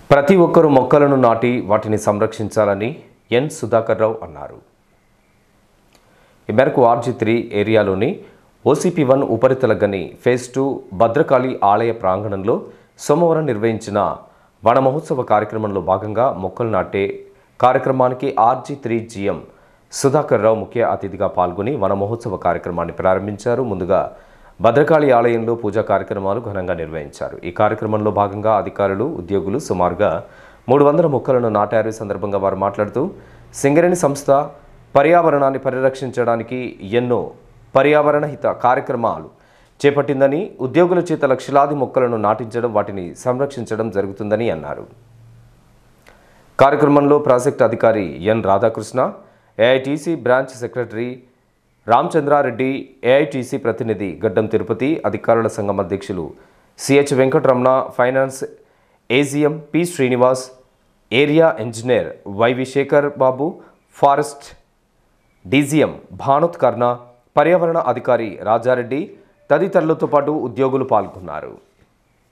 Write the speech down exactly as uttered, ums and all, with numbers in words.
ప్రతి ఒక్కరూ మొక్కలను నాటి వాటిని సంరక్షించాలని ఎన్ సుధాకర్ రావు అన్నారు. ఈ మేరకు ఆర్జీ త్రీ ఏరియాలోని ఓసీపీ వన్ ఉపరితల గని ఫేజ్ టూ భద్రకాళి ఆలయ ప్రాంగణంలో సోమవారం నిర్వహించిన వన మహోత్సవ కార్యక్రమంలో భాగంగా మొక్కలు నాటే కార్యక్రమానికి RG three GM Sudhakar Rao ముఖ్య అతిథిగా పాల్గొని వన మహోత్సవ కార్యక్రమాన్ని ప్రారంభించారు. ముందుగా భద్రకాళి ఆలయంలో పూజా కార్యక్రమాలు ఘనంగా నిర్వహించారు. ఈ కార్యక్రమంలో భాగంగా అధికారులు, ఉద్యోగులు సుమారుగా మూడు వందల మొక్కలను నాటారు. ఈ సందర్భంగా వారు మాట్లాడుతూ సింగరేణి సంస్థ పర్యావరణాన్ని పరిరక్షించడానికి ఎన్నో పర్యావరణ హిత కార్యక్రమాలు చేపట్టిందని, ఉద్యోగుల చేత లక్షలాది మొక్కలను నాటించడం, వాటిని సంరక్షించడం జరుగుతుందని అన్నారు. కార్యక్రమంలో ప్రాజెక్టు అధికారి N Radhakrishna, AITC branch secretary Ramachandra Reddy, AITC ప్రతినిధి గడ్డం తిరుపతి, అధికారుల సంఘం అధ్యక్షులు CH Venkataramana, finance AGM P Srinivas, area engineer YV Shekar Babu, forest DGM Banoth Karna, పర్యావరణ అధికారి రాజారెడ్డి తదితరులతో పాటు ఉద్యోగులు పాల్గొన్నారు.